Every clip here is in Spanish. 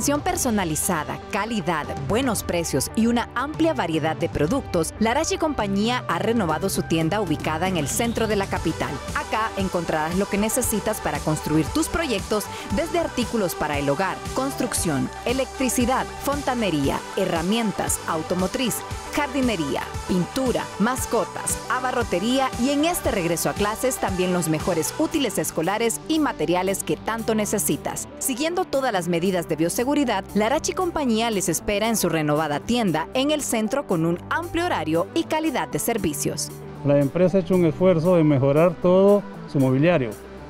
atención personalizada, calidad, buenos precios y una amplia variedad de productos, Larache Compañía ha renovado su tienda ubicada en el centro de la capital. Acá encontrarás lo que necesitas para construir tus proyectos, desde artículos para el hogar, construcción, electricidad, fontanería, herramientas, automotriz, jardinería, pintura, mascotas, abarrotería y en este regreso a clases también los mejores útiles escolares y materiales que tanto necesitas. Siguiendo todas las medidas de bioseguridad, Larache Compañía les espera en su renovada tienda en el centro con un amplio horario y calidad de servicios. La empresa ha hecho un esfuerzo en mejorar todo su mobiliario.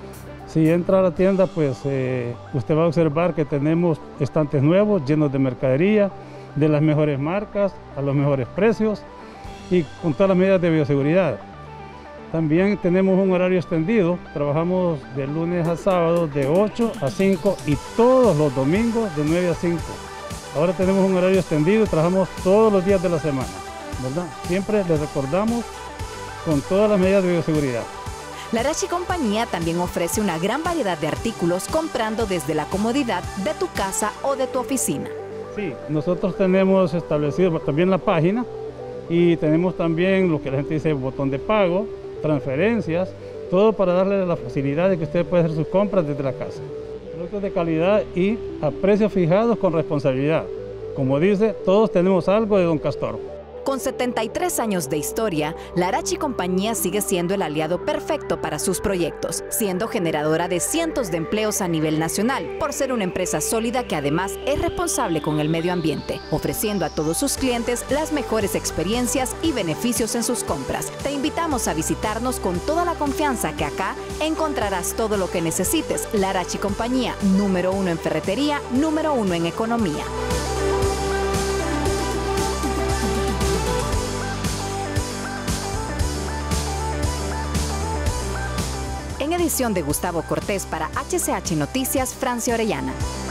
Si entra a la tienda, pues usted va a observar que tenemos estantes nuevos llenos de mercadería, de las mejores marcas, a los mejores precios y con todas las medidas de bioseguridad. También tenemos un horario extendido, trabajamos de lunes a sábado de 8 a 5 y todos los domingos de 9 a 5. Ahora tenemos un horario extendido y trabajamos todos los días de la semana, ¿verdad? Siempre les recordamos con todas las medidas de bioseguridad. Larache Compañía también ofrece una gran variedad de artículos comprando desde la comodidad de tu casa o de tu oficina. Sí, nosotros tenemos establecido también la página y tenemos también lo que la gente dice botón de pago, transferencias, todo para darle la facilidad de que usted pueda hacer sus compras desde la casa. Productos de calidad y a precios fijados con responsabilidad. Como dice, todos tenemos algo de Don Castor. Con 73 años de historia, Larache Compañía sigue siendo el aliado perfecto para sus proyectos, siendo generadora de cientos de empleos a nivel nacional, por ser una empresa sólida que además es responsable con el medio ambiente, ofreciendo a todos sus clientes las mejores experiencias y beneficios en sus compras. Te invitamos a visitarnos con toda la confianza que acá encontrarás todo lo que necesites. Larache Compañía, número 1 en ferretería, número 1 en economía. En edición de Gustavo Cortés para HCH Noticias, Francia Orellana.